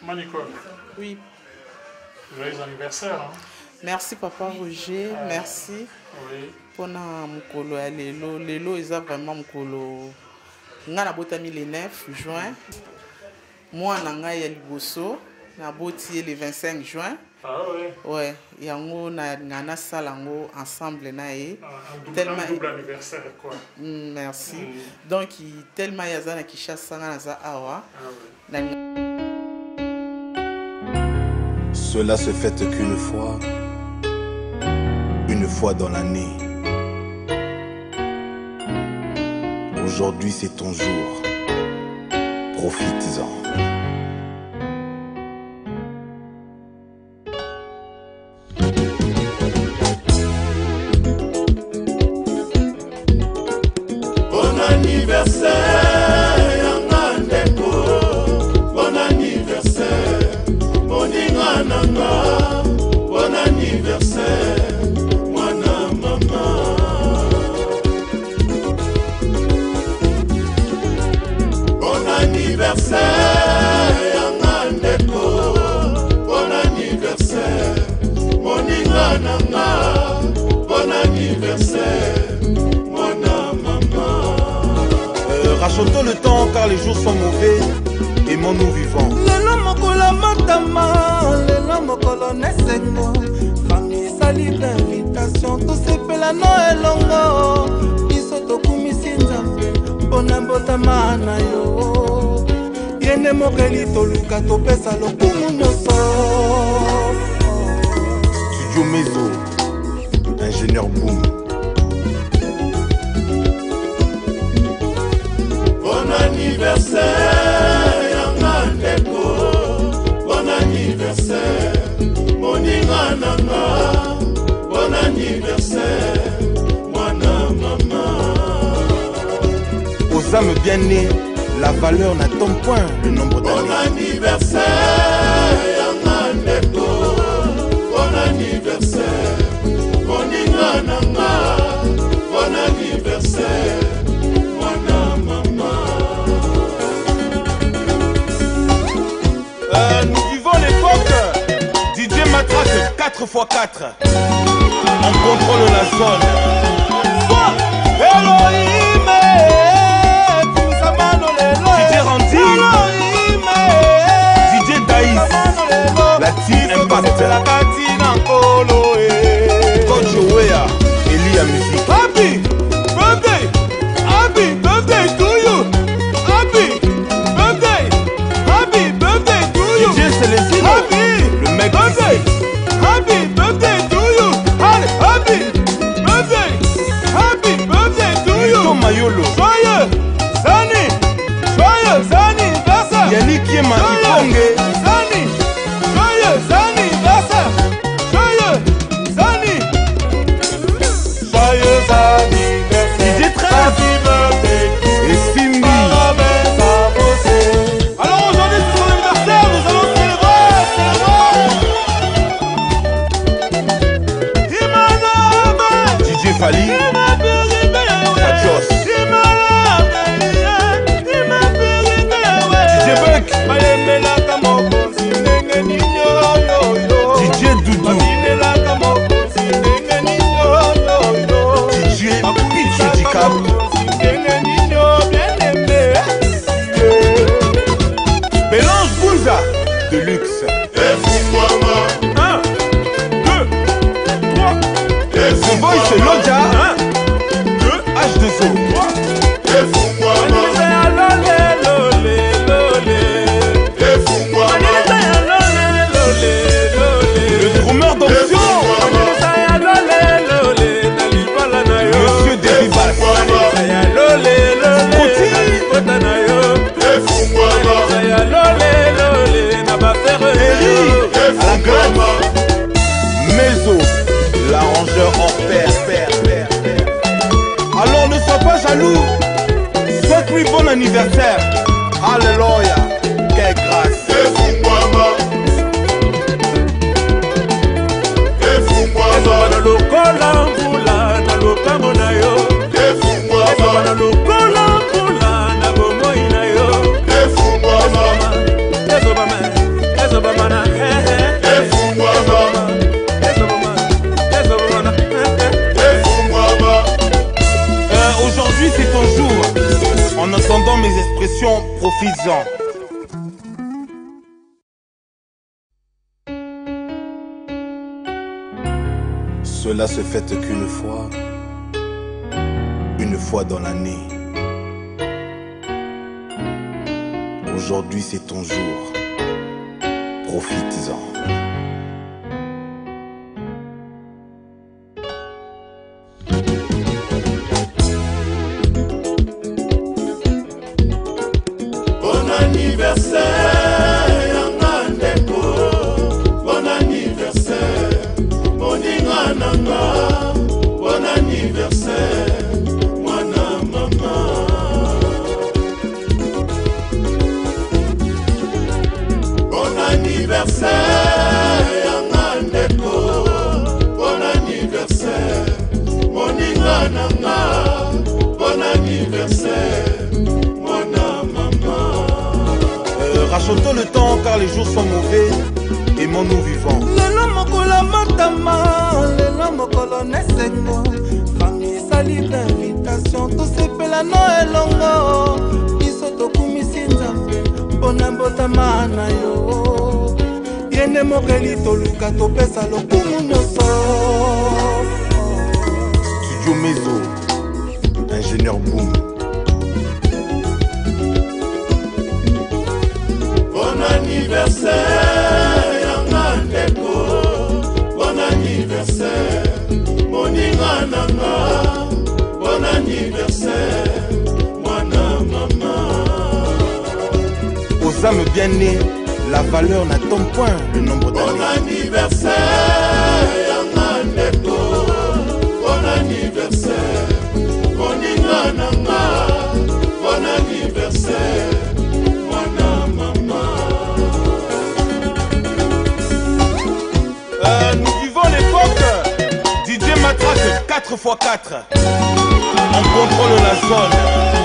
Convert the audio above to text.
Manicole. Oui. Joyeux anniversaire. Hein? Merci papa Roger, merci. Oui. Pour mukolo ya lelo. Lelo eza vraiment mukolo. Nga na botami le 9 juin. Moi na nga ya liboso na boti le 25 juin. Ah ouais. Ouais, yango na salango ensemble na e. Un double anniversaire quoi. Merci. Donc tellement yazana ki chassa na za awa. Ah ouais. Cela se fête qu'une fois dans l'année. Aujourd'hui c'est ton jour, profites-en. Bon anniversaire, Yangandeko. Bon anniversaire, Moninga Nanga. Bon anniversaire, Mwana Mama. Bon anniversaire, Yangandeko. Bon anniversaire, Moninga Nanga. Bon anniversaire, Mwana Mama. Rachotons le temps car les jours sont mauvais. Aimons-nous vivants. Lelo mokolo matama, lelo mokolo nesengo. Famille sali d'invitation, tout sepela no elongo. Biso tokumisi nzambe, mpona mbotama na yo. Yende mokeli toluka topesa lokumu nyonso. Studio Mezo, ingénieur Boom. Bon anniversaire, Yangandeko. Bon anniversaire, Moninga Nanga. Bon anniversaire, Mwana Mama. Aux âmes bien nées, la valeur n'attend point le nombre d'années. Bon anniversaire, Yangandeko. Bon anniversaire, Moninga Nanga. Bon anniversaire, Mwana Mama. Nous vivons l'époque DJ Matraque 4x4. On contrôle la zone. DJ Randy, DJ Daïs, la team Impact, Coach Wea, Elia Musique. Happy birthday! Happy birthday to you! Happy birthday! Happy birthday to you! DJ Célestino, Happy le mec birthday! Happy birthday to you! Allez, happy birthday! Happy birthday to you! Tom Mayolo, Joyeux anniversaire! Yannick Yema Iponge, Joyeux anniversaire! Joyeux anniversaire! DJ Trap et Cindy. Alors aujourd'hui c'est son anniversaire, nous allons célébrer! DJ Fali, Fajos, DJ Buck, DJ Doudou, DJ Pitch Dicap, Mélange Bounza, de luxe. 1, 2, 3. Son boy c'est Lodja, H2O. Le drummer d'option, Monsieur Derivas, Kouti, Eri, à la grande, Mezo, l'arrangeur hors pair. Alors ne sois pas jaloux, souhaite-lui bon anniversaire. Alléluia, quelle grâce. production, profites-en. Cela se fête qu'une fois dans l'année. Aujourd'hui c'est ton jour, profites-en. Bon anniversaire, Yangandeko. Bon anniversaire, Moninga Nanga. Bon anniversaire, Mwana Mama. Bon anniversaire, Yangandeko. Bon anniversaire, Moninga Nanga. Bon anniversaire, Mwana Mama. Rachotons le temps car les jours sont mauvais. Aimons-nous vivants. Lelo mokolo matama, lelo mokolo nesengo. Famille sali d'invitation, tout sepela no elongo. Biso tokumisi nzambe, mpona mbotama na yo. Yende mokeli toluka topesa lokumu nyonso. Studio Mezo, ingénieur Boom. Bon anniversaire, Yangandeko. Bon anniversaire, Moninga Nanga. Bon anniversaire, Mwana Mama. Aux âmes bien nées, la valeur n'attend point le nombre Bon d'années. anniversaire, Yangandeko. Bon anniversaire, Moninga Nanga. Bon anniversaire, Mwana Mama. Nous vivons l'époque DJ Matraque 4x4. On contrôle la zone.